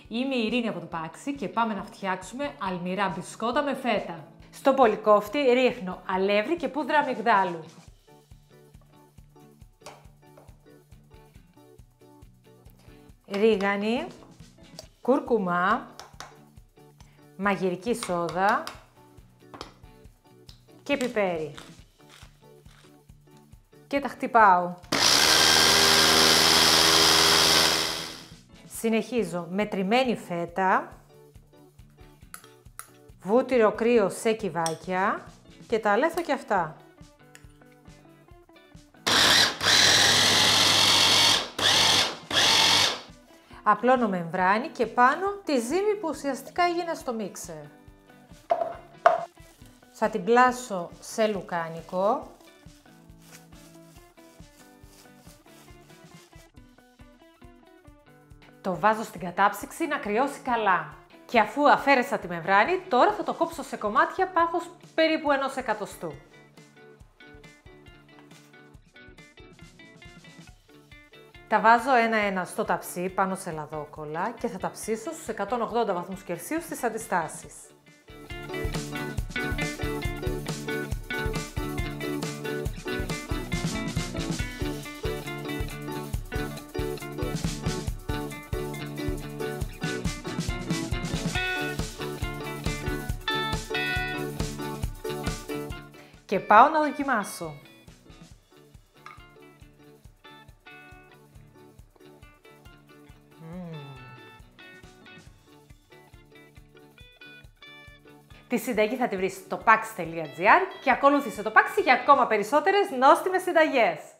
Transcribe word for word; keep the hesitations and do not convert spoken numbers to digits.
Είμαι η Ειρήνη από το Πάξι και πάμε να φτιάξουμε αλμυρά μπισκότα με φέτα. Στο πολυκόφτη ρίχνω αλεύρι και πούδρα αμυγδάλου. Ρίγανη, κουρκουμά, μαγειρική σόδα και πιπέρι. Και τα χτυπάω. Συνεχίζω με τριμμένη φέτα, βούτυρο κρύο σε κυβάκια και τα αλέθω και αυτά. Απλώνω μεμβράνη και πάνω τη ζύμη που ουσιαστικά έγινε στο μίξερ. Θα την πλάσω σε λουκάνικο. Το βάζω στην κατάψυξη να κρυώσει καλά. Και αφού αφαίρεσα τη μεμβράνη, τώρα θα το κόψω σε κομμάτια πάχος περίπου ενός εκατοστού. Τα βάζω ένα-ένα στο ταψί πάνω σε λαδόκολλα και θα τα ψήσω στους εκατόν ογδόντα βαθμούς Κελσίου στις αντιστάσεις. Και πάω να δοκιμάσω. Τη συνταγή θα τη βρεις στο pax τελεία gr και ακολούθησε το Πάξι για ακόμα περισσότερες νόστιμες συνταγές.